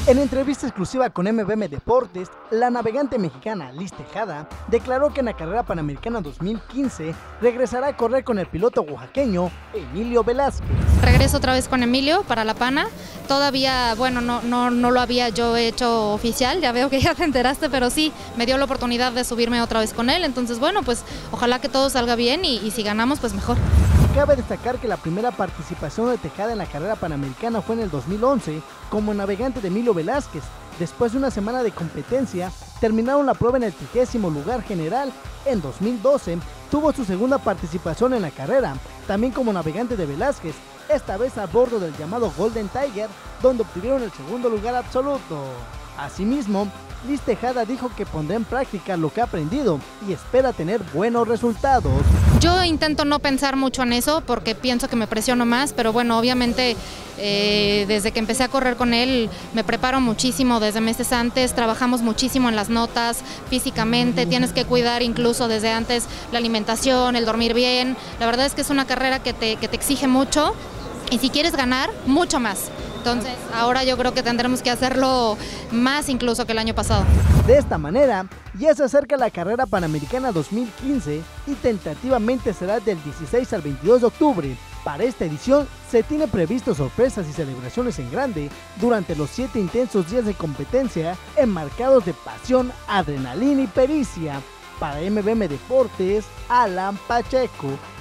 En entrevista exclusiva con MBM Deportes, la navegante mexicana Liz Tejada declaró que en la carrera panamericana 2015 regresará a correr con el piloto oaxaqueño Emilio Velázquez. Regreso otra vez con Emilio para La Pana. Todavía, bueno, no lo había yo hecho oficial, ya veo que ya te enteraste, pero sí, me dio la oportunidad de subirme otra vez con él. Entonces, bueno, pues ojalá que todo salga bien y si ganamos, pues mejor. Cabe destacar que la primera participación de Tejada en la carrera panamericana fue en el 2011 como navegante de Emilio Velázquez. Después de una semana de competencia, terminaron la prueba en el 30º lugar general. En 2012 tuvo su segunda participación en la carrera, también como navegante de Velázquez, esta vez a bordo del llamado Golden Tiger, donde obtuvieron el segundo lugar absoluto. Asimismo, Liz Tejada dijo que pondrá en práctica lo que ha aprendido y espera tener buenos resultados. Yo intento no pensar mucho en eso porque pienso que me presiono más, pero bueno, obviamente desde que empecé a correr con él me preparo muchísimo desde meses antes, trabajamos muchísimo en las notas, físicamente, tienes que cuidar incluso desde antes la alimentación, el dormir bien. La verdad es que es una carrera que te exige mucho y si quieres ganar, mucho más. Entonces, ahora yo creo que tendremos que hacerlo más incluso que el año pasado. De esta manera, ya se acerca la carrera panamericana 2015 y tentativamente será del 16 al 22 de octubre. Para esta edición se tiene previsto sorpresas y celebraciones en grande durante los 7 intensos días de competencia enmarcados de pasión, adrenalina y pericia. Para MBM Deportes, Alan Pacheco.